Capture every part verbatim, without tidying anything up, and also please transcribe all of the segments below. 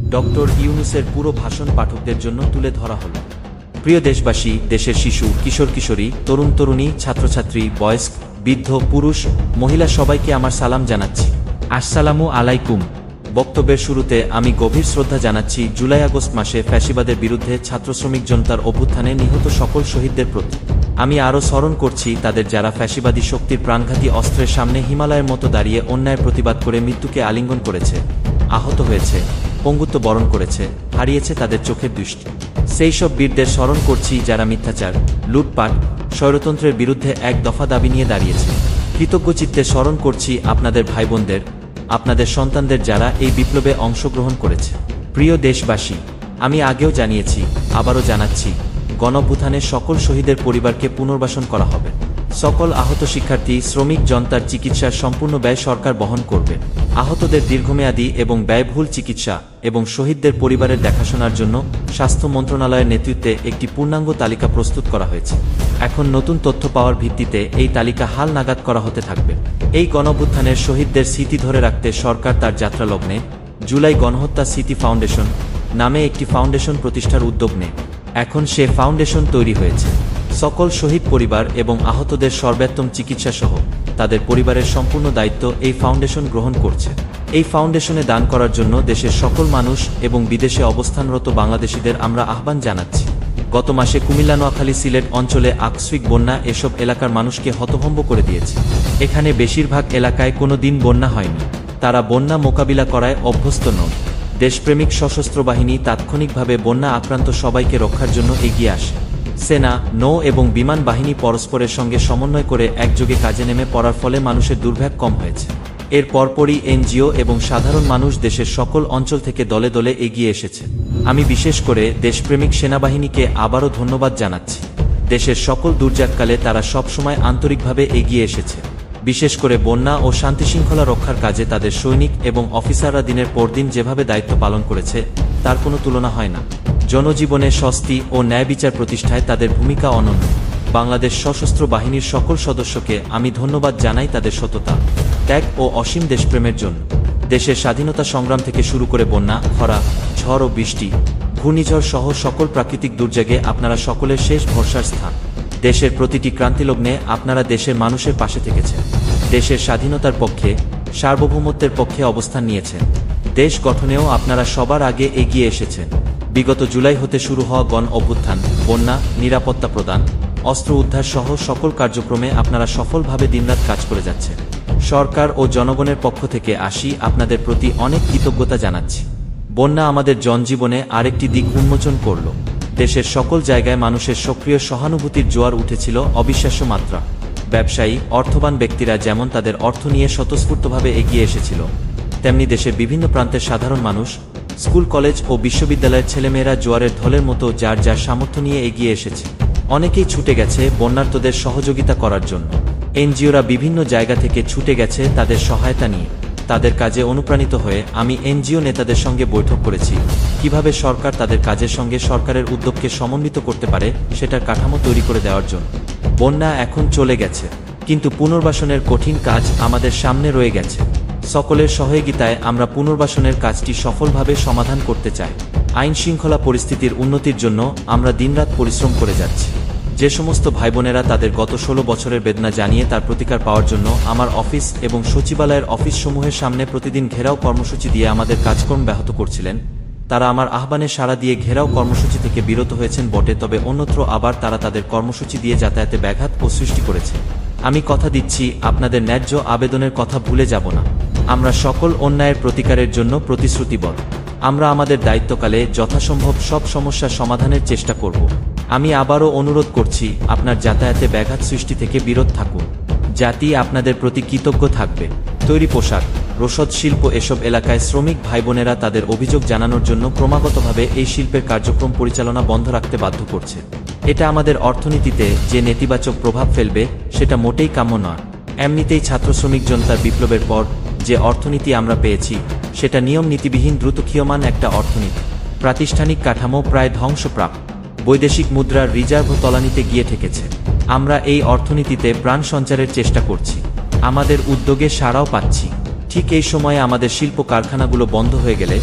Doctor ইউনূসের পুরো ভাষণ পাঠকদের জন্য তুলে ধরা হলো। প্রিয় দেশবাসী, দেশের শিশু, কিশোর কিশোরী, তরুণ তরুণী, ছাত্রছাত্রী, বয়স্ক, বৃদ্ধ, পুরুষ, মহিলা সবাইকে আমার সালাম জানাচ্ছি। আসসালামু আলাইকুম। বক্তব্যের শুরুতে আমি গভীর শ্রদ্ধা জানাচ্ছি জুলাই আগস্ট মাসে ফ্যাসিবাদের বিরুদ্ধে ছাত্র শ্রমিক জনতার অভ্যুত্থানে নিহত সকল শহীদদের প্রতি। আমি আরও স্মরণ করছি তাদের যারা ফ্যাসিবাদী শক্তির প্রাণঘাতী অস্ত্রের সামনে হিমালয়ের মতো দাঁড়িয়ে অন্যায় প্রতিবাদ করে মৃত্যুকে আলিঙ্গন করেছে, আহত হয়েছে, পঙ্গুত্ব বরণ করেছে, হারিয়েছে তাদের চোখের দৃষ্টি। সেই সব বীরদের স্মরণ করছি যারা মিথ্যাচার, লুটপাট, স্বৈরতন্ত্রের বিরুদ্ধে এক দফা দাবি নিয়ে দাঁড়িয়েছে। কৃতজ্ঞচিত্তে স্মরণ করছি আপনাদের ভাইবোনদের, আপনাদের সন্তানদের যারা এই বিপ্লবে অংশগ্রহণ করেছে। প্রিয় দেশবাসী, আমি আগেও জানিয়েছি, আবারও জানাচ্ছি, গণঅভ্যুত্থানের সকল শহীদের পরিবারকে পুনর্বাসন করা হবে। সকল আহত শিক্ষার্থী, শ্রমিক জনতার চিকিৎসার সম্পূর্ণ ব্যয় সরকার বহন করবে। আহতদের দীর্ঘমেয়াদী এবং ব্যয়বহুল চিকিৎসা এবং শহীদদের পরিবারের দেখাশোনার জন্য স্বাস্থ্য মন্ত্রণালয়ের নেতৃত্বে একটি পূর্ণাঙ্গ তালিকা প্রস্তুত করা হয়েছে। এখন নতুন তথ্য পাওয়ার ভিত্তিতে এই তালিকা হাল নাগাদ করা হতে থাকবে। এই গণঅভ্যুত্থানের শহীদদের স্মৃতি ধরে রাখতে সরকার তার যাত্রালগ্নে জুলাই গণহত্যা স্মৃতি ফাউন্ডেশন নামে একটি ফাউন্ডেশন প্রতিষ্ঠার উদ্যোগ নেয়। এখন সে ফাউন্ডেশন তৈরি হয়েছে। সকল শহীদ পরিবার এবং আহতদের সর্বোত্তম চিকিৎসা সহ তাদের পরিবারের সম্পূর্ণ দায়িত্ব এই ফাউন্ডেশন গ্রহণ করছে। এই ফাউন্ডেশনে দান করার জন্য দেশের সকল মানুষ এবং বিদেশে অবস্থানরত বাংলাদেশিদের আমরা আহ্বান জানাচ্ছি। গত মাসে কুমিল্লা, নোয়াখালী, সিলেট অঞ্চলে আকস্মিক বন্যা এসব এলাকার মানুষকে হতভম্ব করে দিয়েছে। এখানে বেশিরভাগ এলাকায় কোনো দিন বন্যা হয়নি। তারা বন্যা মোকাবিলা করায় অভ্যস্ত নন। দেশপ্রেমিক সশস্ত্র বাহিনী তাৎক্ষণিকভাবে বন্যা আক্রান্ত সবাইকে রক্ষার জন্য এগিয়ে আসে। সেনা, নৌ এবং বিমান বাহিনী পরস্পরের সঙ্গে সমন্বয় করে একযোগে কাজে নেমে পড়ার ফলে মানুষের দুর্ভোগ কম হয়েছে। এর পরপরই এনজিও এবং সাধারণ মানুষ দেশের সকল অঞ্চল থেকে দলে দলে এগিয়ে এসেছে। আমি বিশেষ করে দেশপ্রেমিক সেনাবাহিনীকে আবারও ধন্যবাদ জানাচ্ছি। দেশের সকল দুর্যোগকালে তারা সবসময় আন্তরিকভাবে এগিয়ে এসেছে। বিশেষ করে বন্যা ও শান্তিশৃঙ্খলা রক্ষার কাজে তাদের সৈনিক এবং অফিসাররা দিনের পর দিন যেভাবে দায়িত্ব পালন করেছে তার কোনো তুলনা হয় না। জনজীবনে স্বস্তি ও ন্যায় বিচার প্রতিষ্ঠায় তাদের ভূমিকা অনন্য। বাংলাদেশ সশস্ত্র বাহিনীর সকল সদস্যকে আমি ধন্যবাদ জানাই তাদের সততা, ত্যাগ ও অসীম দেশপ্রেমের জন্য। দেশের স্বাধীনতা সংগ্রাম থেকে শুরু করে বন্যা, খরা, ঝড় ও বৃষ্টি, ঘূর্ণিঝড় সহ সকল প্রাকৃতিক দুর্যোগে আপনারা সকলের শেষ ভরসার স্থান। দেশের প্রতিটি ক্রান্তিলগ্নে আপনারা দেশের মানুষের পাশে থেকেছেন। দেশের স্বাধীনতার পক্ষে, সার্বভৌমত্বের পক্ষে অবস্থান নিয়েছেন। দেশ গঠনেও আপনারা সবার আগে এগিয়ে এসেছেন। বিগত জুলাই হতে শুরু হওয়া গণ অভ্যুত্থান, বন্যা, নিরাপত্তা প্রদান, অস্ত্র উদ্ধার সহ সকল কার্যক্রমে আপনারা সফলভাবে দিনরাত কাজ করে যাচ্ছেন। সরকার ও জনগণের পক্ষ থেকে আসি আপনাদের প্রতি অনেক কৃতজ্ঞতা জানাচ্ছি। বন্যা আমাদের জনজীবনে আরেকটি দিক উন্মোচন করল। দেশের সকল জায়গায় মানুষের সক্রিয় সহানুভূতির জোয়ার উঠেছিল অবিশ্বাস্য মাত্রা। ব্যবসায়ী, অর্থবান ব্যক্তিরা যেমন তাদের অর্থ নিয়ে স্বতঃস্ফূর্তভাবে এগিয়ে এসেছিল, তেমনি দেশের বিভিন্ন প্রান্তের সাধারণ মানুষ, স্কুল, কলেজ ও বিশ্ববিদ্যালয়ের ছেলেমেয়েরা জোয়ারের ঢলের মতো যার যার সামর্থ্য নিয়ে এগিয়ে এসেছে। অনেকেই ছুটে গেছে বন্যার্তদের সহযোগিতা করার জন্য। এনজিওরা বিভিন্ন জায়গা থেকে ছুটে গেছে তাদের সহায়তা নিয়ে। তাদের কাজে অনুপ্রাণিত হয়ে আমি এনজিও নেতাদের সঙ্গে বৈঠক করেছি, কিভাবে সরকার তাদের কাজের সঙ্গে সরকারের উদ্যোগকে সমন্বিত করতে পারে সেটার কাঠামো তৈরি করে দেওয়ার জন্য। বন্যা এখন চলে গেছে, কিন্তু পুনর্বাসনের কঠিন কাজ আমাদের সামনে রয়ে গেছে। সকলের সহযোগিতায় আমরা পুনর্বাসনের কাজটি সফলভাবে সমাধান করতে চাই। আইন শৃঙ্খলা পরিস্থিতির উন্নতির জন্য আমরা দিনরাত পরিশ্রম করে যাচ্ছি। যে সমস্ত ভাইবোনেরা তাদের গত ষোলো বছরের বেদনা জানিয়ে তার প্রতিকার পাওয়ার জন্য আমার অফিস এবং সচিবালয়ের অফিসসমূহের সামনে প্রতিদিন ঘেরাও কর্মসূচি দিয়ে আমাদের কাজকর্ম ব্যাহত করছিলেন, তারা আমার আহ্বানে সাড়া দিয়ে ঘেরাও কর্মসূচি থেকে বিরত হয়েছেন বটে, তবে অন্যত্র আবার তারা তাদের কর্মসূচি দিয়ে যাতায়াতে ব্যাঘাত ও সৃষ্টি করেছে। আমি কথা দিচ্ছি, আপনাদের ন্যায্য আবেদনের কথা ভুলে যাব না। আমরা সকল অন্যায়ের প্রতিকারের জন্য প্রতিশ্রুতিবদ্ধ। আমরা আমাদের দায়িত্বকালে যথাসম্ভব সব সমস্যার সমাধানের চেষ্টা করব। আমি আবারও অনুরোধ করছি, আপনার যাতায়াতে ব্যাঘাত সৃষ্টি থেকে বিরত থাকুন। জাতি আপনাদের প্রতি কৃতজ্ঞ থাকবে। তৈরি পোশাক, রসদ শিল্প এসব এলাকায় শ্রমিক ভাইবোনেরা তাদের অভিযোগ জানানোর জন্য ক্রমাগতভাবে এই শিল্পের কার্যক্রম পরিচালনা বন্ধ রাখতে বাধ্য করছে। এটা আমাদের অর্থনীতিতে যে নেতিবাচক প্রভাব ফেলবে সেটা মোটেই কাম্য নয়। এমনিতেই ছাত্র শ্রমিক জনতার বিপ্লবের পর যে অর্থনীতি আমরা পেয়েছি সেটা নিয়ম নীতিবিহীন দ্রুত ক্ষীয়মান একটা অর্থনীতি। প্রাতিষ্ঠানিক কাঠামো প্রায় ধ্বংসপ্রাপ্ত। বৈদেশিক মুদ্রার রিজার্ভ তলানিতে গিয়ে ঠেকেছে। আমরা এই অর্থনীতিতে প্রাণ সঞ্চারের চেষ্টা করছি, আমাদের উদ্যোগে সাড়াও পাচ্ছি। ঠিক এই সময়ে আমাদের শিল্প কারখানাগুলো বন্ধ হয়ে গেলে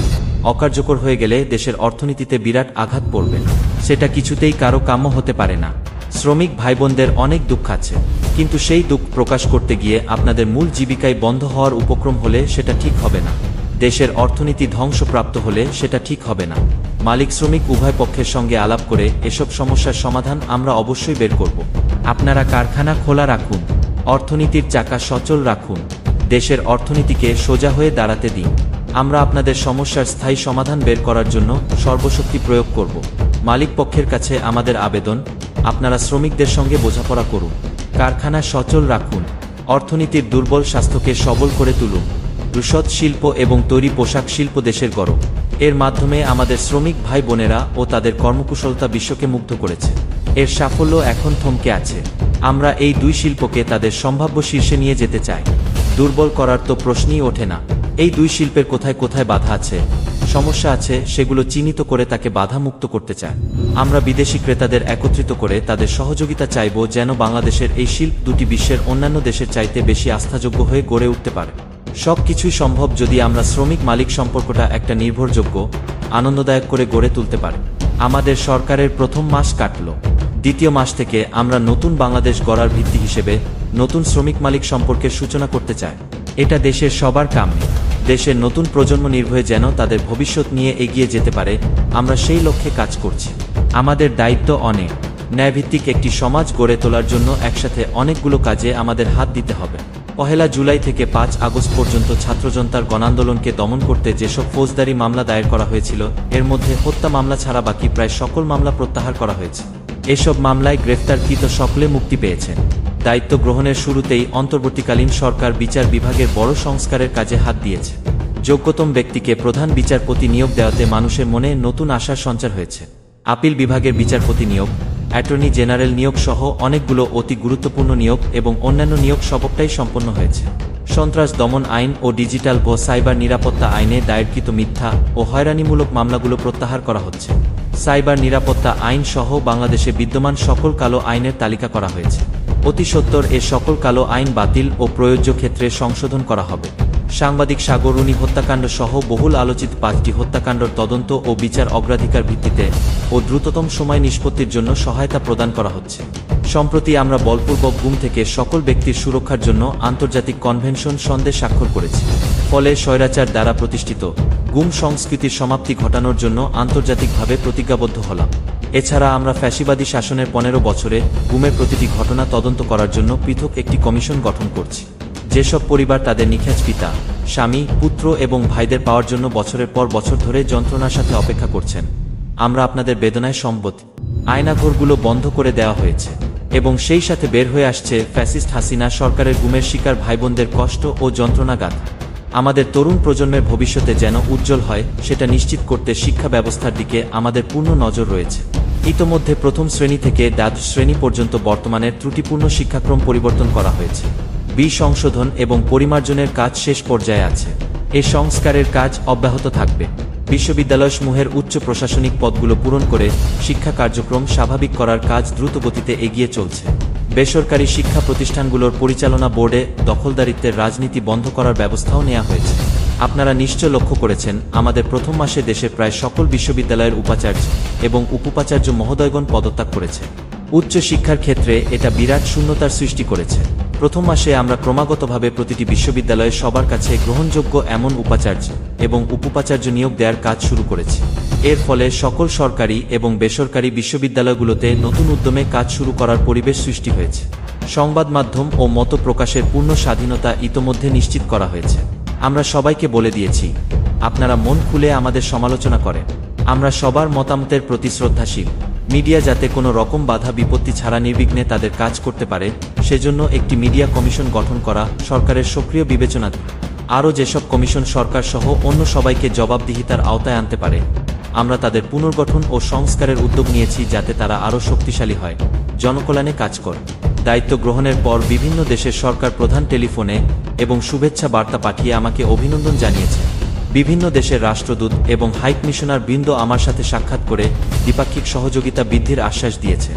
অকার্যকর হয়ে গেলে দেশের অর্থনীতিতে বিরাট আঘাত পড়বে। সেটা কিছুতেই কারো কাম্য হতে পারে না। শ্রমিক ভাইবোনদের অনেক দুঃখ আছে, কিন্তু সেই দুঃখ প্রকাশ করতে গিয়ে আপনাদের মূল জীবিকায় বন্ধ হওয়ার উপক্রম হলে সেটা ঠিক হবে না। দেশের অর্থনীতি ধ্বংসপ্রাপ্ত হলে সেটা ঠিক হবে না। মালিক শ্রমিক উভয় পক্ষের সঙ্গে আলাপ করে এসব সমস্যার সমাধান আমরা অবশ্যই বের করব। আপনারা কারখানা খোলা রাখুন, অর্থনীতির চাকা সচল রাখুন, দেশের অর্থনীতিকে সোজা হয়ে দাঁড়াতে দিন। আমরা আপনাদের সমস্যার স্থায়ী সমাধান বের করার জন্য সর্বশক্তি প্রয়োগ করব। মালিক পক্ষের কাছে আমাদের আবেদন, আপনারা শ্রমিকদের সঙ্গে বোঝাপড়া করুন, কারখানা সচল রাখুন, অর্থনীতির দুর্বল স্বাস্থ্যকে সবল করে তুলুন। রুশদ শিল্প এবং তৈরি পোশাক শিল্প দেশের গর্ব। এর মাধ্যমে আমাদের শ্রমিক ভাই বোনেরা ও তাদের কর্মকুশলতা বিশ্বকে মুগ্ধ করেছে। এর সাফল্য এখন থমকে আছে। আমরা এই দুই শিল্পকে তাদের সম্ভাব্য শীর্ষে নিয়ে যেতে চাই। দুর্বল করার তো প্রশ্নই ওঠে না। এই দুই শিল্পের কোথায় কোথায় বাধা আছে, সমস্যা আছে, সেগুলো চিহ্নিত করে তাকে বাধা মুক্ত করতে চায়। আমরা বিদেশি ক্রেতাদের একত্রিত করে তাদের সহযোগিতা চাইব, যেন বাংলাদেশের এই শিল্প দুটি বিশ্বের অন্যান্য দেশের চাইতে বেশি আস্থাযোগ্য হয়ে গড়ে উঠতে পারে। সব কিছুই সম্ভব যদি আমরা শ্রমিক মালিক সম্পর্কটা একটা নির্ভরযোগ্য, আনন্দদায়ক করে গড়ে তুলতে পারি। আমাদের সরকারের প্রথম মাস কাটল। দ্বিতীয় মাস থেকে আমরা নতুন বাংলাদেশ গড়ার ভিত্তি হিসেবে নতুন শ্রমিক মালিক সম্পর্কের সূচনা করতে চাই। এটা দেশের সবার কাম্য। দেশের নতুন প্রজন্ম নির্ভয়ে যেন তাদের ভবিষ্যৎ নিয়ে এগিয়ে যেতে পারে, আমরা সেই লক্ষ্যে কাজ করছি। আমাদের দায়িত্ব অনেক। ন্যায়ভিত্তিক একটি সমাজ গড়ে তোলার জন্য একসাথে অনেকগুলো কাজে আমাদের হাত দিতে হবে। পহেলা জুলাই থেকে পাঁচ আগস্ট পর্যন্ত ছাত্রজনতার গণান্দোলনকে দমন করতে যেসব ফৌজদারি মামলা দায়ের করা হয়েছিল, এর মধ্যে হত্যা মামলা ছাড়া বাকি প্রায় সকল মামলা প্রত্যাহার করা হয়েছে। এসব মামলায় গ্রেফতারকৃত সকলে মুক্তি পেয়েছেন। দায়িত্ব গ্রহণের শুরুতেই অন্তর্বর্তীকালীন সরকার বিচার বিভাগের বড় সংস্কারের কাজে হাত দিয়েছে। যোগ্যতম ব্যক্তিকে প্রধান বিচারপতি নিয়োগ দেওয়াতে মানুষের মনে নতুন আশার সঞ্চার হয়েছে। আপিল বিভাগের বিচারপতি নিয়োগ, অ্যাটর্নি জেনারেল নিয়োগ সহ অনেকগুলো অতি গুরুত্বপূর্ণ নিয়োগ এবং অন্যান্য নিয়োগ সবটাই সম্পন্ন হয়েছে। সন্ত্রাস দমন আইন ও ডিজিটাল ও সাইবার নিরাপত্তা আইনে দায়েরকৃত মিথ্যা ও হয়রানিমূলক মামলাগুলো প্রত্যাহার করা হচ্ছে। সাইবার নিরাপত্তা আইন সহ বাংলাদেশে বিদ্যমান সকল কালো আইনের তালিকা করা হয়েছে। অতি সত্বর এ সকল কালো আইন বাতিল ও প্রযোজ্য ক্ষেত্রে সংশোধন করা হবে। সাংবাদিক সাগররুনি হত্যাকাণ্ড সহ বহুল আলোচিত পাঁচটি হত্যাকাণ্ডের তদন্ত ও বিচার অগ্রাধিকার ভিত্তিতে ও দ্রুততম সময় নিষ্পত্তির জন্য সহায়তা প্রদান করা হচ্ছে। সম্প্রতি আমরা বলপূর্বক গুম থেকে সকল ব্যক্তির সুরক্ষার জন্য আন্তর্জাতিক কনভেনশন সনদে স্বাক্ষর করেছি। ফলে স্বৈরাচার দ্বারা প্রতিষ্ঠিত গুম সংস্কৃতির সমাপ্তি ঘটানোর জন্য আন্তর্জাতিকভাবে প্রতিজ্ঞাবদ্ধ হলাম। এছাড়া আমরা ফ্যাসিবাদী শাসনের পনেরো বছরে গুমের প্রতিটি ঘটনা তদন্ত করার জন্য পৃথক একটি কমিশন গঠন করছি। যেসব পরিবার তাদের নিখোঁজ পিতা, স্বামী, পুত্র এবং ভাইদের পাওয়ার জন্য বছরের পর বছর ধরে যন্ত্রণার সাথে অপেক্ষা করছেন, আমরা আপনাদের বেদনায় সম্মত। আয়নাঘরগুলো বন্ধ করে দেওয়া হয়েছে এবং সেই সাথে বের হয়ে আসছে ফ্যাসিস্ট হাসিনা সরকারের গুমের শিকার ভাইবোনদের কষ্ট ও যন্ত্রণাগাথা। আমাদের তরুণ প্রজন্মের ভবিষ্যতে যেন উজ্জ্বল হয়, সেটা নিশ্চিত করতে শিক্ষা ব্যবস্থার দিকে আমাদের পূর্ণ নজর রয়েছে। ইতোমধ্যে প্রথম শ্রেণী থেকে দ্বাদশ শ্রেণী পর্যন্ত বর্তমানের ত্রুটিপূর্ণ শিক্ষাক্রম পরিবর্তন করা হয়েছে। বি সংশোধন এবং পরিমার্জনের কাজ শেষ পর্যায়ে আছে। এ সংস্কারের কাজ অব্যাহত থাকবে। বিশ্ববিদ্যালয়সমূহের উচ্চ প্রশাসনিক পদগুলো পূরণ করে শিক্ষা কার্যক্রম স্বাভাবিক করার কাজ দ্রুত গতিতে এগিয়ে চলছে। বেসরকারি শিক্ষা প্রতিষ্ঠানগুলোর পরিচালনা বোর্ডে দখলদারিত্বের রাজনীতি বন্ধ করার ব্যবস্থাও নেওয়া হয়েছে। আপনারা নিশ্চয় লক্ষ্য করেছেন, আমাদের প্রথম মাসে দেশের প্রায় সকল বিশ্ববিদ্যালয়ের উপাচার্য এবং উপোপাচার্য মহোদয়গণ পদত্যাগ করেছে। উচ্চ শিক্ষার ক্ষেত্রে এটা বিরাট শূন্যতার সৃষ্টি করেছে। প্রথম মাসে আমরা ক্রমাগতভাবে প্রতিটি বিশ্ববিদ্যালয়ে সবার কাছে গ্রহণযোগ্য এমন উপাচার্য এবং উপোপাচার্য নিয়োগ দেওয়ার কাজ শুরু করেছি। এর ফলে সকল সরকারি এবং বেসরকারি বিশ্ববিদ্যালয়গুলোতে নতুন উদ্যমে কাজ শুরু করার পরিবেশ সৃষ্টি হয়েছে। সংবাদ মাধ্যম ও মত প্রকাশের পূর্ণ স্বাধীনতা ইতোমধ্যে নিশ্চিত করা হয়েছে। আমরা সবাইকে বলে দিয়েছি, আপনারা মন খুলে আমাদের সমালোচনা করেন। আমরা সবার মতামতের প্রতি শ্রদ্ধাশীল। মিডিয়া যাতে কোনো রকম বাধা বিপত্তি ছাড়া নির্বিঘ্নে তাদের কাজ করতে পারে, সেজন্য একটি মিডিয়া কমিশন গঠন করা সরকারের সক্রিয় বিবেচনাধীন। আরও যেসব কমিশন সরকার সহ অন্য সবাইকে জবাবদিহিতার আওতায় আনতে পারে, আমরা তাদের পুনর্গঠন ও সংস্কারের উদ্যোগ নিয়েছি, যাতে তারা আরও শক্তিশালী হয়, জনকল্যাণে কাজ করে। দায়িত্ব গ্রহণের পর বিভিন্ন দেশের সরকার প্রধান টেলিফোনে এবং শুভেচ্ছা বার্তা পাঠিয়ে আমাকে অভিনন্দন জানিয়েছে। বিভিন্ন দেশের রাষ্ট্রদূত এবং হাইকমিশনার বৃন্দ আমার সাথে সাক্ষাৎ করে দ্বিপাক্ষিক সহযোগিতা বৃদ্ধির আশ্বাস দিয়েছে।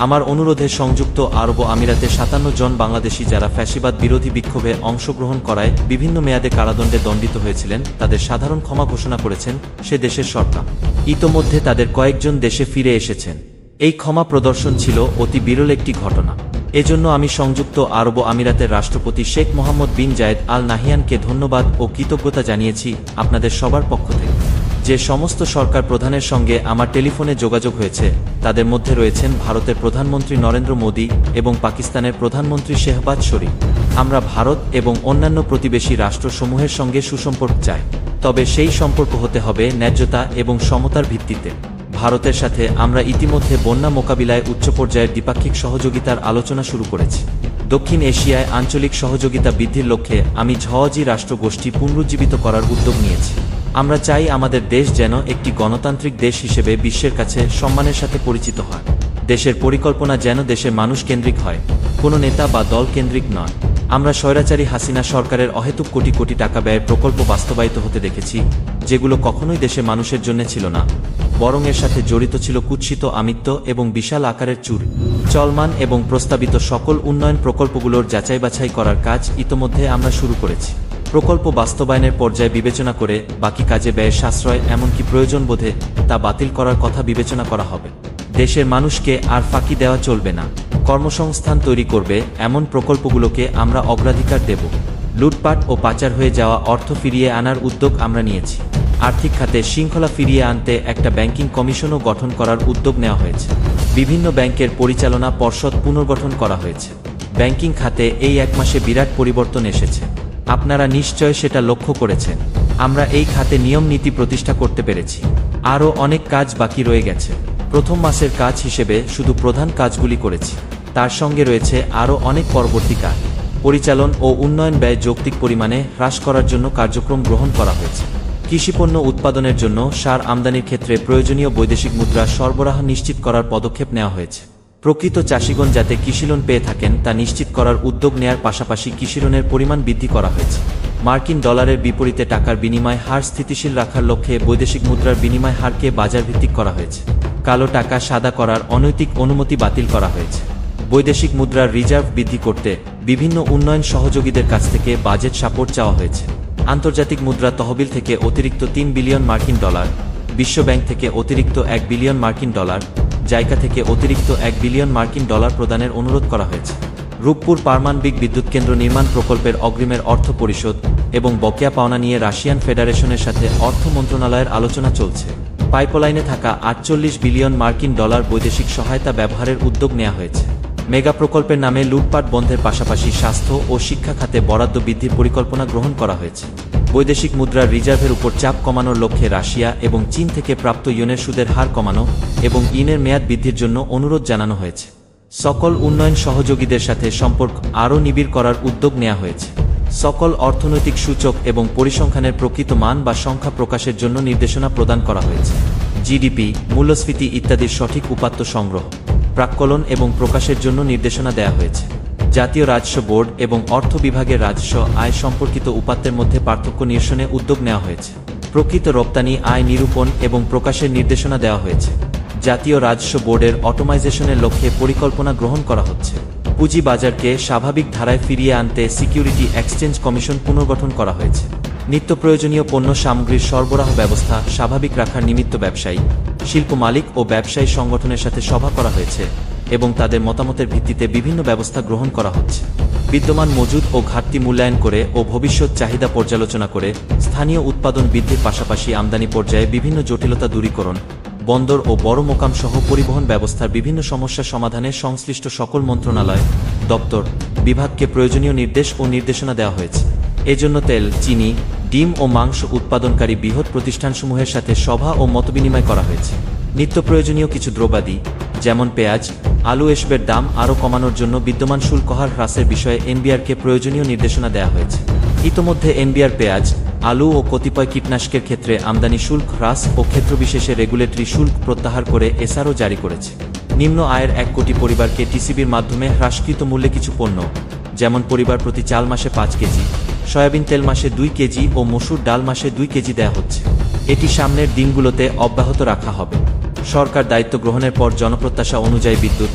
আমার অনুরোধে সংযুক্ত আরব আমিরাতে সাতান্ন জন বাংলাদেশি যারা ফ্যাসিবাদ বিরোধী বিক্ষোভে অংশগ্রহণ করায় বিভিন্ন মেয়াদে কারাদণ্ডে দণ্ডিত হয়েছিলেন তাদের সাধারণ ক্ষমা ঘোষণা করেছেন সে দেশের সরকার। ইতোমধ্যে তাদের কয়েকজন দেশে ফিরে এসেছেন। এই ক্ষমা প্রদর্শন ছিল অতি বিরল একটি ঘটনা। এজন্য আমি সংযুক্ত আরব আমিরাতের রাষ্ট্রপতি শেখ মোহাম্মদ বিন জায়েদ আল নাহিয়ানকে ধন্যবাদ ও কৃতজ্ঞতা জানিয়েছি আপনাদের সবার পক্ষ থেকে। যে সমস্ত সরকার প্রধানের সঙ্গে আমার টেলিফোনে যোগাযোগ হয়েছে তাদের মধ্যে রয়েছেন ভারতের প্রধানমন্ত্রী নরেন্দ্র মোদী এবং পাকিস্তানের প্রধানমন্ত্রী শেহবাজ শরীফ। আমরা ভারত এবং অন্যান্য প্রতিবেশী রাষ্ট্রসমূহের সঙ্গে সুসম্পর্ক চাই, তবে সেই সম্পর্ক হতে হবে ন্যায্যতা এবং সমতার ভিত্তিতে। ভারতের সাথে আমরা ইতিমধ্যে বন্যা মোকাবিলায় উচ্চ পর্যায়ের দ্বিপাক্ষিক সহযোগিতার আলোচনা শুরু করেছি। দক্ষিণ এশিয়ায় আঞ্চলিক সহযোগিতা বৃদ্ধির লক্ষ্যে আমি ঝজি রাষ্ট্রগোষ্ঠী পুনরুজ্জীবিত করার উদ্যোগ নিয়েছি। আমরা চাই আমাদের দেশ যেন একটি গণতান্ত্রিক দেশ হিসেবে বিশ্বের কাছে সম্মানের সাথে পরিচিত হয়। দেশের পরিকল্পনা যেন দেশের মানুষ কেন্দ্রিক হয়, কোনো নেতা বা দল কেন্দ্রিক নয়। আমরা স্বৈরাচারী হাসিনা সরকারের অহেতুক কোটি কোটি টাকা ব্যয়ের প্রকল্প বাস্তবায়িত হতে দেখেছি, যেগুলো কখনোই দেশের মানুষের জন্য ছিল না, বরং এর সাথে জড়িত ছিল কুৎসিত আমিত্ব এবং বিশাল আকারের চুরি। চলমান এবং প্রস্তাবিত সকল উন্নয়ন প্রকল্পগুলোর যাচাই বাছাই করার কাজ ইতোমধ্যে আমরা শুরু করেছি। প্রকল্প বাস্তবায়নের পর্যায়ে বিবেচনা করে বাকি কাজে ব্যয়ের সাশ্রয় এমনকি প্রয়োজন বোধে তা বাতিল করার কথা বিবেচনা করা হবে। দেশের মানুষকে আর ফাঁকি দেওয়া চলবে না। কর্মসংস্থান তৈরি করবে এমন প্রকল্পগুলোকে আমরা অগ্রাধিকার দেব। লুটপাট ও পাচার হয়ে যাওয়া অর্থ ফিরিয়ে আনার উদ্যোগ আমরা নিয়েছি। আর্থিক খাতে শৃঙ্খলা ফিরিয়ে আনতে একটা ব্যাংকিং কমিশনও গঠন করার উদ্যোগ নেওয়া হয়েছে। বিভিন্ন ব্যাংকের পরিচালনা পর্ষদ পুনর্গঠন করা হয়েছে। ব্যাংকিং খাতে এই এক মাসে বিরাট পরিবর্তন এসেছে, আপনারা নিশ্চয় সেটা লক্ষ্য করেছেন। আমরা এই খাতে নিয়ম নীতি প্রতিষ্ঠা করতে পেরেছি। আরও অনেক কাজ বাকি রয়ে গেছে। প্রথম মাসের কাজ হিসেবে শুধু প্রধান কাজগুলি করেছি, তার সঙ্গে রয়েছে আরও অনেক পরবর্তী কাজ। পরিচালন ও উন্নয়ন ব্যয় যৌক্তিক পরিমাণে হ্রাস করার জন্য কার্যক্রম গ্রহণ করা হয়েছে। কৃষিপণ্য উৎপাদনের জন্য সার আমদানির ক্ষেত্রে প্রয়োজনীয় বৈদেশিক মুদ্রা সরবরাহ নিশ্চিত করার পদক্ষেপ নেওয়া হয়েছে। প্রকৃত চাষিগণ যাতে কৃষিলোন পেয়ে থাকেন তা নিশ্চিত করার উদ্যোগ নেয়ার পাশাপাশি কৃষিলোনের পরিমাণ বৃদ্ধি করা হয়েছে। মার্কিন ডলারের বিপরীতে টাকার বিনিময় হার স্থিতিশীল রাখার লক্ষ্যে বৈদেশিক মুদ্রার বিনিময় হারকে বাজারভিত্তিক করা হয়েছে। কালো টাকা সাদা করার অনৈতিক অনুমতি বাতিল করা হয়েছে। বৈদেশিক মুদ্রার রিজার্ভ বৃদ্ধি করতে বিভিন্ন উন্নয়ন সহযোগীদের কাছ থেকে বাজেট সাপোর্ট চাওয়া হয়েছে। আন্তর্জাতিক মুদ্রা তহবিল থেকে অতিরিক্ত তিন বিলিয়ন মার্কিন ডলার, বিশ্বব্যাংক থেকে অতিরিক্ত এক বিলিয়ন মার্কিন ডলার, জায়গা থেকে অতিরিক্ত এক বিলিয়ন মার্কিন ডলার প্রদানের অনুরোধ করা হয়েছে। রূপপুর পারমাণবিক বিদ্যুৎ কেন্দ্র নির্মাণ প্রকল্পের অগ্রিমের অর্থ পরিশোধ এবং বকেয়া পাওনা নিয়ে রাশিয়ান ফেডারেশনের সাথে অর্থ মন্ত্রণালয়ের আলোচনা চলছে। পাইপলাইনে থাকা আটচল্লিশ বিলিয়ন মার্কিন ডলার বৈদেশিক সহায়তা ব্যবহারের উদ্যোগ নেওয়া হয়েছে। মেগা প্রকল্পের নামে লুটপাট বন্ধের পাশাপাশি স্বাস্থ্য ও শিক্ষা খাতে বরাদ্দ বৃদ্ধির পরিকল্পনা গ্রহণ করা হয়েছে। বৈদেশিক মুদ্রার রিজার্ভের উপর চাপ কমানোর লক্ষ্যে রাশিয়া এবং চীন থেকে প্রাপ্ত ইউনের সুদের হার কমানো এবং ইনের মেয়াদ বৃদ্ধির জন্য অনুরোধ জানানো হয়েছে। সকল উন্নয়ন সহযোগীদের সাথে সম্পর্ক আরও নিবিড় করার উদ্যোগ নেওয়া হয়েছে। সকল অর্থনৈতিক সূচক এবং পরিসংখ্যানের প্রকৃত মান বা সংখ্যা প্রকাশের জন্য নির্দেশনা প্রদান করা হয়েছে। জিডিপি, মূল্যস্ফীতি ইত্যাদির সঠিক উপাত্ত সংগ্রহ, প্রাক্কলন এবং প্রকাশের জন্য নির্দেশনা দেওয়া হয়েছে। জাতীয় রাজস্ব বোর্ড এবং অর্থ বিভাগের রাজস্ব আয় সম্পর্কিত উপাত্তের মধ্যে পার্থক্য নিরসনে উদ্যোগ নেওয়া হয়েছে। প্রকৃত রপ্তানি আয় নিরূপণ এবং প্রকাশের নির্দেশনা দেওয়া হয়েছে। জাতীয় রাজস্ব বোর্ডের অটোমাইজেশনের লক্ষ্যে পরিকল্পনা গ্রহণ করা হচ্ছে। পুঁজি বাজারকে স্বাভাবিক ধারায় ফিরিয়ে আনতে সিকিউরিটি এক্সচেঞ্জ কমিশন পুনর্গঠন করা হয়েছে। নিত্য প্রয়োজনীয় পণ্য সামগ্রীর সরবরাহ ব্যবস্থা স্বাভাবিক রাখার নিমিত্ত ব্যবসায়ী, শিল্প মালিক ও ব্যবসায়ী সংগঠনের সাথে সভা করা হয়েছে এবং তাদের মতামতের ভিত্তিতে বিভিন্ন ব্যবস্থা গ্রহণ করা হচ্ছে। বিদ্যমান মজুদ ও ঘাটতি মূল্যায়ন করে ও ভবিষ্যৎ চাহিদা পর্যালোচনা করে স্থানীয় উৎপাদন বৃদ্ধির পাশাপাশি আমদানি পর্যায়ে বিভিন্ন জটিলতা দূরীকরণ, বন্দর ও বড় মোকাম সহ পরিবহন ব্যবস্থার বিভিন্ন সমস্যা সমাধানে সংশ্লিষ্ট সকল মন্ত্রণালয়, দপ্তর, বিভাগকে প্রয়োজনীয় নির্দেশ ও নির্দেশনা দেওয়া হয়েছে। এজন্য তেল, চিনি, ডিম ও মাংস উৎপাদনকারী বৃহৎ প্রতিষ্ঠানসমূহের সাথে সভা ও মতবিনিময় করা হয়েছে। নিত্য প্রয়োজনীয় কিছু দ্রব্যাদি যেমন পেঁয়াজ, আলু এসবের দাম আরও কমানোর জন্য বিদ্যমান শুল্ক হার হ্রাসের বিষয়ে এনবিআরকে প্রয়োজনীয় নির্দেশনা দেওয়া হয়েছে। ইতোমধ্যে এনবিআর পেঁয়াজ, আলু ও কতিপয় কীটনাশকের ক্ষেত্রে আমদানি শুল্ক হ্রাস ও ক্ষেত্রবিশেষে রেগুলেটরি শুল্ক প্রত্যাহার করে এসআরও জারি করেছে। নিম্ন আয়ের এক কোটি পরিবারকে টিসিবির মাধ্যমে হ্রাসকৃত মূল্যে কিছু পণ্য যেমন পরিবার প্রতি চাল মাসে পাঁচ কেজি, সয়াবিন তেল মাসে দুই কেজি ও মসুর ডাল মাসে দুই কেজি দেওয়া হচ্ছে। এটি সামনের দিনগুলোতে অব্যাহত রাখা হবে। সরকার দায়িত্ব গ্রহণের পর জনপ্রত্যাশা অনুযায়ী বিদ্যুৎ,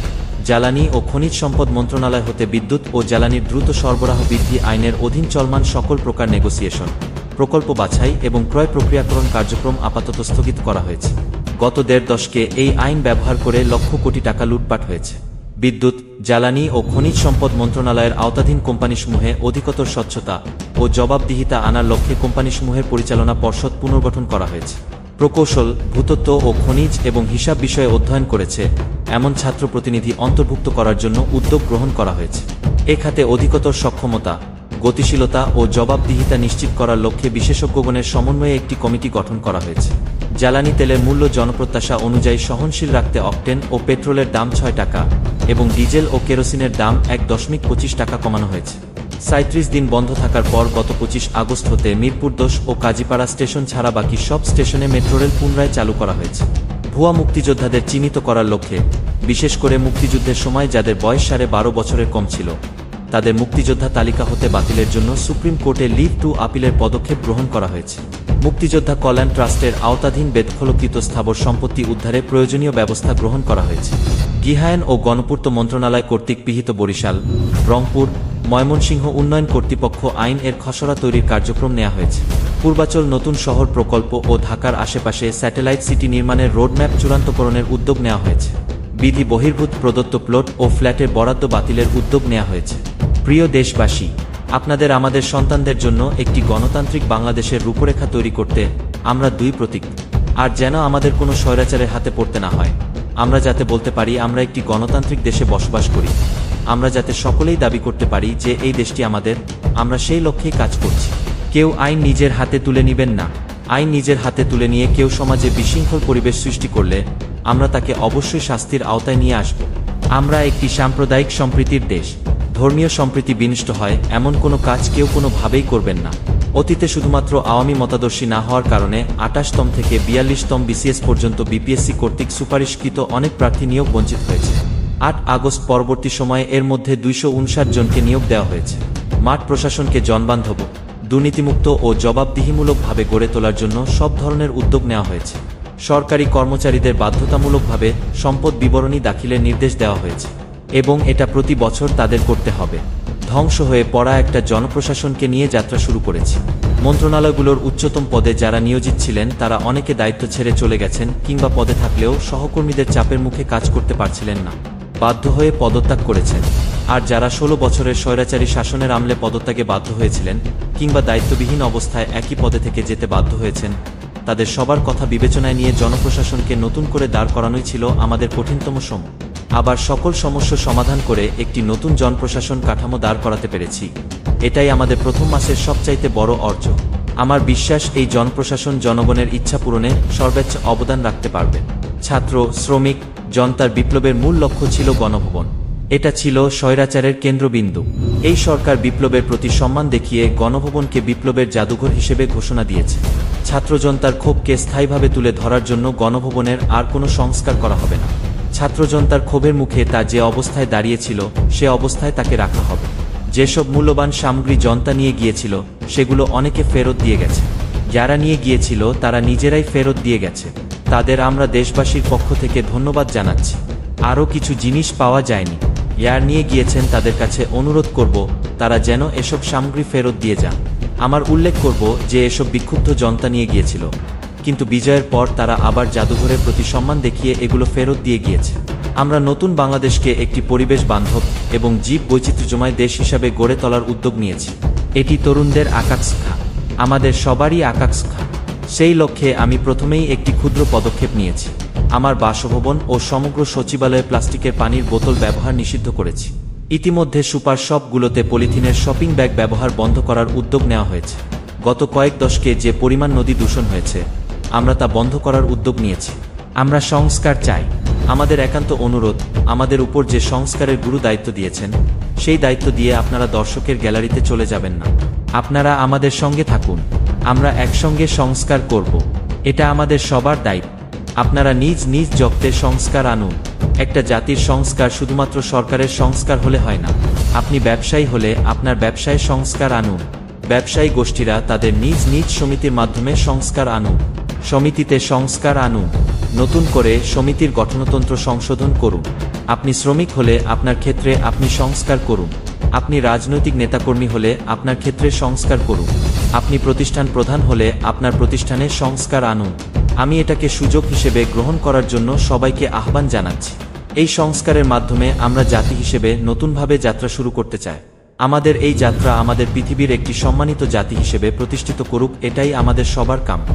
জ্বালানি ও খনিজ সম্পদ মন্ত্রণালয় হতে বিদ্যুৎ ও জ্বালানির দ্রুত সরবরাহ বৃদ্ধি আইনের অধীন চলমান সকল প্রকার নেগোসিয়েশন, প্রকল্প বাছাই এবং ক্রয় প্রক্রিয়াকরণ কার্যক্রম আপাতত স্থগিত করা হয়েছে। গত দেড় দশকে এই আইন ব্যবহার করে লক্ষ কোটি টাকা লুটপাট হয়েছে। বিদ্যুৎ, জ্বালানি ও খনিজ সম্পদ মন্ত্রণালয়ের আওতাধীন কোম্পানিসমূহে অধিকতর স্বচ্ছতা ও জবাবদিহিতা আনার লক্ষ্যে কোম্পানিসমূহের পরিচালনা পর্ষদ পুনর্গঠন করা হয়েছে। প্রকৌশল, ভূতত্ত্ব ও খনিজ এবং হিসাব বিষয়ে অধ্যয়ন করেছে এমন ছাত্র প্রতিনিধি অন্তর্ভুক্ত করার জন্য উদ্যোগ গ্রহণ করা হয়েছে। এ খাতে অধিকতর সক্ষমতা, গতিশীলতা ও জবাবদিহিতা নিশ্চিত করার লক্ষ্যে বিশেষজ্ঞগণের সমন্বয়ে একটি কমিটি গঠন করা হয়েছে। জ্বালানি তেলের মূল্য জনপ্রত্যাশা অনুযায়ী সহনশীল রাখতে অকটেন ও পেট্রোলের দাম ছয় টাকা এবং ডিজেল ও কেরোসিনের দাম এক দশমিক পঁচিশ টাকা কমানো হয়েছে। সাঁত্রিশ দিন বন্ধ থাকার পর গত পঁচিশ আগস্ট হতে মিরপুর দশ ও কাজীপাড়া স্টেশন ছাড়া বাকি সব স্টেশনে মেট্রোরেল পুনরায় চালু করা হয়েছে। ভুয়া মুক্তিযোদ্ধাদের চিহ্নিত করার লক্ষ্যে, বিশেষ করে মুক্তিযুদ্ধের সময় যাদের বয়স সাড়ে বারো বছরের কম ছিল, তাদের মুক্তিযোদ্ধা তালিকা হতে বাতিলের জন্য সুপ্রিম কোর্টে লিভ টু আপিলের পদক্ষেপ গ্রহণ করা হয়েছে। মুক্তিযোদ্ধা কল্যাণ ট্রাস্টের আওতাধীন বেদখলকৃত স্থাবর সম্পত্তি উদ্ধারে প্রয়োজনীয় ব্যবস্থা গ্রহণ করা হয়েছে। গৃহায়ন ও গণপূর্ত মন্ত্রণালয় কর্তৃক পিহিত বরিশাল, রংপুর, ময়মনসিংহ উন্নয়ন কর্তৃপক্ষ আইন এর খসড়া তৈরির কার্যক্রম নেওয়া হয়েছে। পূর্বাচল নতুন শহর প্রকল্প ও ঢাকার আশেপাশে স্যাটেলাইট সিটি নির্মাণের রোডম্যাপ চূড়ান্তকরণের উদ্যোগ নেওয়া হয়েছে। বিধি বহির্ভূত প্রদত্ত প্লট ও ফ্ল্যাটের বরাদ্দ বাতিলের উদ্যোগ নেওয়া হয়েছে। প্রিয় দেশবাসী, আপনাদের আমাদের সন্তানদের জন্য একটি গণতান্ত্রিক বাংলাদেশের রূপরেখা তৈরি করতে আমরা দুই প্রতিজ্ঞ। আর যেন আমাদের কোনো স্বৈরাচারের হাতে পড়তে না হয়। আমরা যাতে বলতে পারি আমরা একটি গণতান্ত্রিক দেশে বসবাস করি। আমরা যাতে সকলেই দাবি করতে পারি যে এই দেশটি আমাদের, আমরা সেই লক্ষ্যেই কাজ করছি। কেউ আইন নিজের হাতে তুলে নেবেন না। আইন নিজের হাতে তুলে নিয়ে কেউ সমাজে বিশৃঙ্খল পরিবেশ সৃষ্টি করলে আমরা তাকে অবশ্যই শাস্তির আওতায় নিয়ে আসব। আমরা একটি সাম্প্রদায়িক সম্প্রীতির দেশ। ধর্মীয় সম্প্রীতি বিনষ্ট হয় এমন কোনো কাজ কেউ কোনোভাবেই করবেন না। অতীতে শুধুমাত্র আওয়ামী মতাদর্শী না হওয়ার কারণে আটাশতম থেকে বিয়াল্লিশতম বিসিএস পর্যন্ত বিপিএসসি কর্তৃক সুপারিশকৃত অনেক প্রার্থী নিয়োগ বঞ্চিত হয়েছে। আট আগস্ট পরবর্তী সময়ে এর মধ্যে দুইশো উনষাট জনকে নিয়োগ দেওয়া হয়েছে। মাঠ প্রশাসনকে জনবান্ধব, দুর্নীতিমুক্ত ও জবাবদিহিমূলকভাবে গড়ে তোলার জন্য সব ধরনের উদ্যোগ নেওয়া হয়েছে। সরকারি কর্মচারীদের বাধ্যতামূলকভাবে সম্পদ বিবরণী দাখিলের নির্দেশ দেওয়া হয়েছে এবং এটা প্রতি বছর তাদের করতে হবে। ধ্বংস হয়ে পড়া একটা জনপ্রশাসনকে নিয়ে যাত্রা শুরু করেছি। মন্ত্রণালয়গুলোর উচ্চতম পদে যারা নিয়োজিত ছিলেন তারা অনেকে দায়িত্ব ছেড়ে চলে গেছেন কিংবা পদে থাকলেও সহকর্মীদের চাপের মুখে কাজ করতে পারছিলেন না, বাধ্য হয়ে পদত্যাগ করেছেন। আর যারা ষোলো বছরের স্বৈরাচারী শাসনের আমলে পদত্যাগে বাধ্য হয়েছিলেন কিংবা দায়িত্ববিহীন অবস্থায় একই পদে থেকে যেতে বাধ্য হয়েছেন, তাদের সবার কথা বিবেচনায় নিয়ে জনপ্রশাসনকে নতুন করে দাঁড় করানোই ছিল আমাদের কঠিনতম সময়। আবার সকল সমস্যা সমাধান করে একটি নতুন জনপ্রশাসন কাঠামো দাঁড় করাতে পেরেছি। এটাই আমাদের প্রথম মাসের সবচাইতে বড় অর্জন। আমার বিশ্বাস এই জনপ্রশাসন জনগণের ইচ্ছা পূরণে সর্বোচ্চ অবদান রাখতে পারবে। ছাত্র, শ্রমিক, জনতার বিপ্লবের মূল লক্ষ্য ছিল গণভবন। এটা ছিল স্বৈরাচারের কেন্দ্রবিন্দু। এই সরকার বিপ্লবের প্রতি সম্মান দেখিয়ে গণভবনকে বিপ্লবের জাদুঘর হিসেবে ঘোষণা দিয়েছে। ছাত্র জনতার ক্ষোভকে স্থায়ীভাবে তুলে ধরার জন্য গণভবনের আর কোনো সংস্কার করা হবে না। ছাত্র জনতার ক্ষোভের মুখে তা যে অবস্থায় দাঁড়িয়েছিল সে অবস্থায় তাকে রাখা হবে। যেসব মূল্যবান সামগ্রী জনতা নিয়ে গিয়েছিল সেগুলো অনেকে ফেরত দিয়ে গেছে। যারা নিয়ে গিয়েছিল তারা নিজেরাই ফেরত দিয়ে গেছে। তাদের আমরা দেশবাসীর পক্ষ থেকে ধন্যবাদ জানাচ্ছি। আরও কিছু জিনিস পাওয়া যায়নি, যারা নিয়ে গিয়েছেন তাদের কাছে অনুরোধ করব তারা যেন এসব সামগ্রী ফেরত দিয়ে যান। আমার উল্লেখ করব যে এসব বিক্ষুব্ধ জনতা নিয়ে গিয়েছিল, কিন্তু বিজয়ের পর তারা আবার জাদুঘরের প্রতি সম্মান দেখিয়ে এগুলো ফেরত দিয়ে গিয়েছে। আমরা নতুন বাংলাদেশকে একটি পরিবেশ বান্ধব এবং জীব বৈচিত্র্যময় দেশ হিসাবে গড়ে তোলার উদ্যোগ নিয়েছি। এটি তরুণদের আকাঙ্ক্ষা, আমাদের সবারই আকাঙ্ক্ষা। সেই লক্ষ্যে আমি প্রথমেই একটি ক্ষুদ্র পদক্ষেপ নিয়েছি। আমার বাসভবন ও সমগ্র সচিবালয়ে প্লাস্টিকের পানির বোতল ব্যবহার নিষিদ্ধ করেছি। ইতিমধ্যে সুপার শপগুলোতে পলিথিনের শপিং ব্যাগ ব্যবহার বন্ধ করার উদ্যোগ নেওয়া হয়েছে। গত কয়েক দশকে যে পরিমাণ নদী দূষণ হয়েছে আমরা তা বন্ধ করার উদ্যোগ নিয়েছি। আমরা সংস্কার চাই। আমাদের একান্ত অনুরোধ, আমাদের উপর যে সংস্কারের গুরু দায়িত্ব দিয়েছেন সেই দায়িত্ব দিয়ে আপনারা দর্শকের গ্যালারিতে চলে যাবেন না। আপনারা আমাদের সঙ্গে থাকুন। আমরা একসঙ্গে সংস্কার করব। এটা আমাদের সবার দায়িত্ব। আপনারা নিজ নিজ জগতে সংস্কার আনুন। একটা জাতির সংস্কার শুধুমাত্র সরকারের সংস্কার হলে হয় না। আপনি ব্যবসায়ী হলে আপনার ব্যবসায় সংস্কার আনুন। ব্যবসায়ী গোষ্ঠীরা তাদের নিজ নিজ সমিতির মাধ্যমে সংস্কার আনুন। সমিতিতে সংস্কার আনুন। নতুন করে সমিতির গঠনতন্ত্র সংশোধন করুন। আপনি শ্রমিক হলে আপনার ক্ষেত্রে আপনি সংস্কার করুন। আপনি রাজনৈতিক নেতাকর্মী হলে আপনার ক্ষেত্রে সংস্কার করুন। আপনি প্রতিষ্ঠান প্রধান হলে আপনার প্রতিষ্ঠানে সংস্কার আনুন। আমি এটাকে সুযোগ হিসেবে গ্রহণ করার জন্য সবাইকে আহ্বান জানাচ্ছি। এই সংস্কারের মাধ্যমে আমরা জাতি হিসেবে নতুনভাবে যাত্রা শুরু করতে চাই। আমাদের এই যাত্রা আমাদের পৃথিবীর একটি সম্মানিত জাতি হিসেবে প্রতিষ্ঠিত করুক, এটাই আমাদের সবার কাম্য।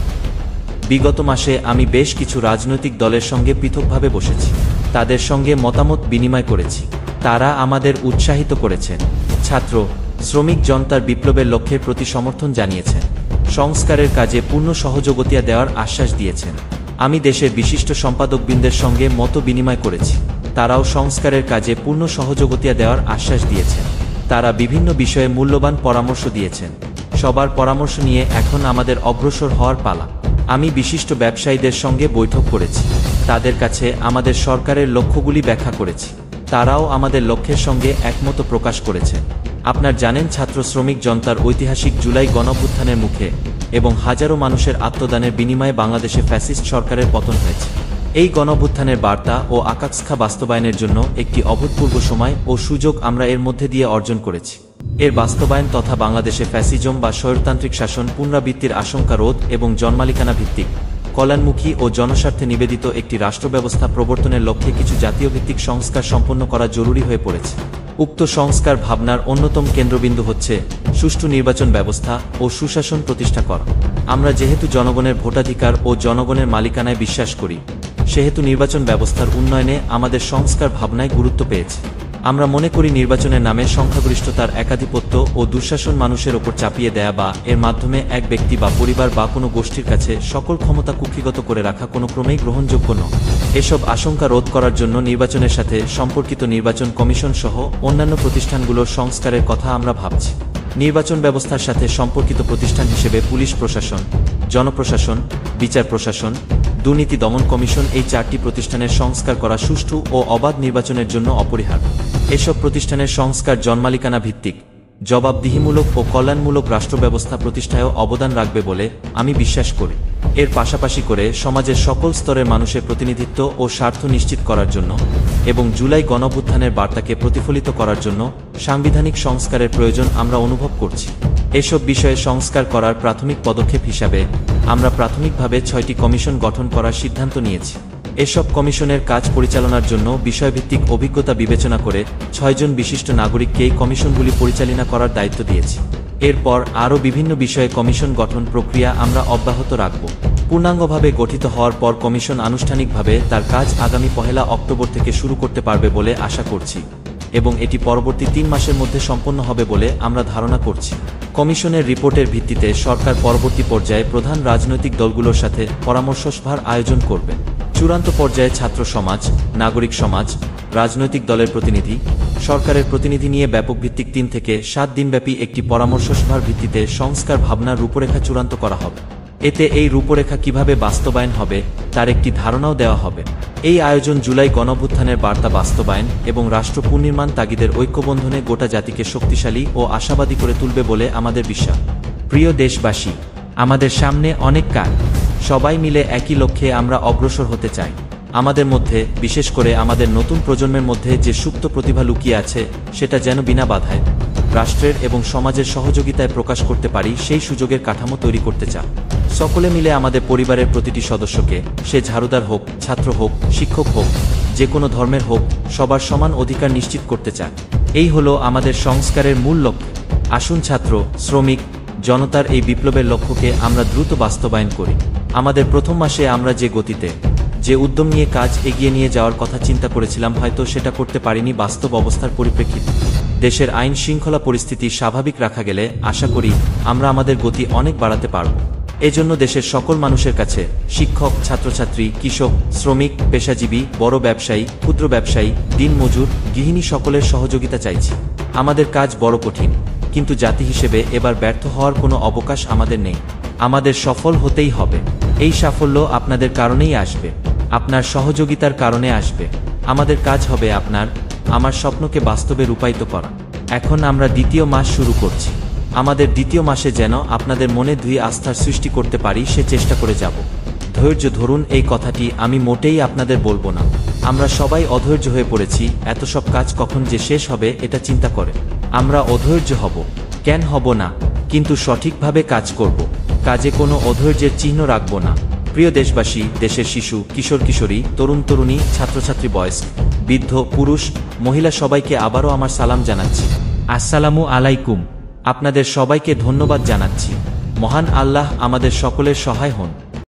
বিগত মাসে আমি বেশ কিছু রাজনৈতিক দলের সঙ্গে পৃথকভাবে বসেছি, তাদের সঙ্গে মতামত বিনিময় করেছি। তারা আমাদের উৎসাহিত করেছেন। ছাত্র শ্রমিক জনতার বিপ্লবের লক্ষ্যের প্রতি সমর্থন জানিয়েছেন। সংস্কারের কাজে পূর্ণ সহযোগিতা দেওয়ার আশ্বাস দিয়েছেন। আমি দেশের বিশিষ্ট সম্পাদকবৃন্দের সঙ্গে মত বিনিময় করেছি, তারাও সংস্কারের কাজে পূর্ণ সহযোগিতা দেওয়ার আশ্বাস দিয়েছেন। তারা বিভিন্ন বিষয়ে মূল্যবান পরামর্শ দিয়েছেন। সবার পরামর্শ নিয়ে এখন আমাদের অগ্রসর হওয়ার পালা। আমি বিশিষ্ট ব্যবসায়ীদের সঙ্গে বৈঠক করেছি, তাদের কাছে আমাদের সরকারের লক্ষ্যগুলি ব্যাখ্যা করেছি। তারাও আমাদের লক্ষ্যের সঙ্গে একমত প্রকাশ করেছেন। আপনার জানেন, ছাত্র শ্রমিক জনতার ঐতিহাসিক জুলাই গণঅভ্যুত্থানের মুখে এবং হাজারো মানুষের আত্মদানের বিনিময়ে বাংলাদেশে ফ্যাসিস্ট সরকারের পতন হয়েছে। এই গণঅভ্যুত্থানের বার্তা ও আকাঙ্ক্ষা বাস্তবায়নের জন্য একটি অভূতপূর্ব সময় ও সুযোগ আমরা এর মধ্যে দিয়ে অর্জন করেছি। এর বাস্তবায়ন তথা বাংলাদেশে ফ্যাসিজম বা স্বৈরতান্ত্রিক শাসন পুনরাবৃত্তির আশঙ্কা রোধ এবং জনমালিকানা ভিত্তিক কল্যাণমুখী ও জনস্বার্থে নিবেদিত একটি রাষ্ট্র ব্যবস্থা প্রবর্তনের লক্ষ্যে কিছু জাতীয় ভিত্তিক সংস্কার সম্পন্ন করা জরুরি হয়ে পড়েছে। উক্ত সংস্কার ভাবনার অন্যতম কেন্দ্রবিন্দু হচ্ছে সুষ্ঠু নির্বাচন ব্যবস্থা ও সুশাসন প্রতিষ্ঠা করা। আমরা যেহেতু জনগণের ভোটাধিকার ও জনগণের মালিকানায় বিশ্বাস করি, সেহেতু নির্বাচন ব্যবস্থার উন্নয়নে আমাদের সংস্কার ভাবনায় গুরুত্ব পেয়েছে। আমরা মনে করি নির্বাচনের নামে সংখ্যাগরিষ্ঠতার একাধিপত্য ও দুঃশাসন মানুষের ওপর চাপিয়ে দেয়া বা এর মাধ্যমে এক ব্যক্তি বা পরিবার বা কোনো গোষ্ঠীর কাছে সকল ক্ষমতা কুক্ষিগত করে রাখা কোনো ক্রমেই গ্রহণযোগ্য নয়। এসব আশঙ্কা রোধ করার জন্য নির্বাচনের সাথে সম্পর্কিত নির্বাচন কমিশন সহ অন্যান্য প্রতিষ্ঠানগুলোর সংস্কারের কথা আমরা ভাবছি। নির্বাচন ব্যবস্থার সাথে সম্পর্কিত প্রতিষ্ঠান হিসেবে পুলিশ প্রশাসন, জনপ্রশাসন, বিচার প্রশাসন, দুর্নীতি দমন কমিশন এই চারটি প্রতিষ্ঠানের সংস্কার করা সুষ্ঠু ও অবাধ নির্বাচনের জন্য অপরিহার্য। এসব প্রতিষ্ঠানের সংস্কার জনমালিকানা ভিত্তিক, জবাবদিহিমূলক ও কল্যাণমূলক রাষ্ট্র ব্যবস্থা প্রতিষ্ঠায়ও অবদান রাখবে বলে আমি বিশ্বাস করি। এর পাশাপাশি করে সমাজের সকল স্তরের মানুষের প্রতিনিধিত্ব ও স্বার্থ নিশ্চিত করার জন্য এবং জুলাই গণঅভ্যুত্থানের বার্তাকে প্রতিফলিত করার জন্য সাংবিধানিক সংস্কারের প্রয়োজন আমরা অনুভব করছি। এসব বিষয়ে সংস্কার করার প্রাথমিক পদক্ষেপ হিসাবে আমরা প্রাথমিকভাবে ছয়টি কমিশন গঠন করার সিদ্ধান্ত নিয়েছি। এসব কমিশনের কাজ পরিচালনার জন্য বিষয়ভিত্তিক অভিজ্ঞতা বিবেচনা করে ছয়জন বিশিষ্ট নাগরিককে এই কমিশনগুলি পরিচালনা করার দায়িত্ব দিয়েছি। এরপর আরও বিভিন্ন বিষয়ে কমিশন গঠন প্রক্রিয়া আমরা অব্যাহত রাখব। পূর্ণাঙ্গভাবে গঠিত হওয়ার পর কমিশন আনুষ্ঠানিকভাবে তার কাজ আগামী পহেলা অক্টোবর থেকে শুরু করতে পারবে বলে আশা করছি এবং এটি পরবর্তী তিন মাসের মধ্যে সম্পন্ন হবে বলে আমরা ধারণা করছি। কমিশনের রিপোর্টের ভিত্তিতে সরকার পরবর্তী পর্যায়ে প্রধান রাজনৈতিক দলগুলোর সাথে পরামর্শ সভার আয়োজন করবে। চূড়ান্ত পর্যায়ে ছাত্র সমাজ, নাগরিক সমাজ, রাজনৈতিক দলের প্রতিনিধি, সরকারের প্রতিনিধি নিয়ে ব্যাপক ভিত্তিক তিন থেকে সাত দিনব্যাপী একটি পরামর্শ সভার ভিত্তিতে সংস্কার ভাবনার রূপরেখা চূড়ান্ত করা হবে। এতে এই রূপরেখা কিভাবে বাস্তবায়ন হবে তার একটি ধারণাও দেওয়া হবে। এই আয়োজন জুলাই গণঅভ্যুত্থানের বার্তা বাস্তবায়ন এবং রাষ্ট্র পুনর্নির্মাণ তাগিদের ঐক্যবন্ধনে গোটা জাতিকে শক্তিশালী ও আশাবাদী করে তুলবে বলে আমাদের বিশ্বাস। প্রিয় দেশবাসী, আমাদের সামনে অনেক কাজ। সবাই মিলে একই লক্ষ্যে আমরা অগ্রসর হতে চাই। আমাদের মধ্যে, বিশেষ করে আমাদের নতুন প্রজন্মের মধ্যে যে সুপ্ত প্রতিভা লুকিয়ে আছে, সেটা যেন বিনা বাধায় রাষ্ট্রের এবং সমাজের সহযোগিতায় প্রকাশ করতে পারি, সেই সুযোগের কাঠামো তৈরি করতে চাই। সকলে মিলে আমাদের পরিবারের প্রতিটি সদস্যকে, সে ঝাড়ুদার হোক, ছাত্র হোক, শিক্ষক হোক, যে কোনো ধর্মের হোক, সবার সমান অধিকার নিশ্চিত করতে চাই। এই হলো আমাদের সংস্কারের মূল লক্ষ্য। আসুন ছাত্র, শ্রমিক জনতার এই বিপ্লবের লক্ষ্যকে আমরা দ্রুত বাস্তবায়ন করি। আমাদের প্রথম মাসে আমরা যে গতিতে, যে উদ্যম নিয়ে কাজ এগিয়ে নিয়ে যাওয়ার কথা চিন্তা করেছিলাম, হয়তো সেটা করতে পারিনি বাস্তব অবস্থার পরিপ্রেক্ষিতে। দেশের আইন শৃঙ্খলা পরিস্থিতি স্বাভাবিক রাখা গেলে আশা করি আমরা আমাদের গতি অনেক বাড়াতে পারব। এজন্য দেশের সকল মানুষের কাছে, শিক্ষক, ছাত্রছাত্রী, কৃষক, শ্রমিক, পেশাজীবী, বড় ব্যবসায়ী, ক্ষুদ্র ব্যবসায়ী, দিনমজুর, গৃহিণী সকলের সহযোগিতা চাইছি। আমাদের কাজ বড় কঠিন, কিন্তু জাতি হিসেবে এবার ব্যর্থ হওয়ার কোনো অবকাশ আমাদের নেই। আমাদের সফল হতেই হবে। এই সাফল্য আপনাদের কারণেই আসবে, আপনার সহযোগিতার কারণে আসবে। আমাদের কাজ হবে আপনার, আমার স্বপ্নকে বাস্তবে রূপায়িত করা। এখন আমরা দ্বিতীয় মাস শুরু করছি। আমাদের দ্বিতীয় মাসে যেন আপনাদের মনে দুই আস্থার সৃষ্টি করতে পারি সে চেষ্টা করে যাব। ধৈর্য ধরুন, এই কথাটি আমি মোটেই আপনাদের বলবো না। আমরা সবাই অধৈর্য হয়ে পড়েছি, এত সব কাজ কখন যে শেষ হবে এটা চিন্তা করে আমরা অধৈর্য হব। কেন হব না, কিন্তু সঠিকভাবে কাজ করব, কাজে কোনো অধৈর্যের চিহ্ন রাখব না। প্রিয় দেশবাসী, দেশের শিশু, কিশোর কিশোরী, তরুণ তরুণী, ছাত্রছাত্রী, বয়স্ক, বৃদ্ধ, পুরুষ, মহিলা সবাইকে আবারও আমার সালাম জানাচ্ছি। আসসালামু আলাইকুম। আপনাদের সবাইকে ধন্যবাদ জানাচ্ছি। মহান আল্লাহ আমাদের সকলের সহায় হন।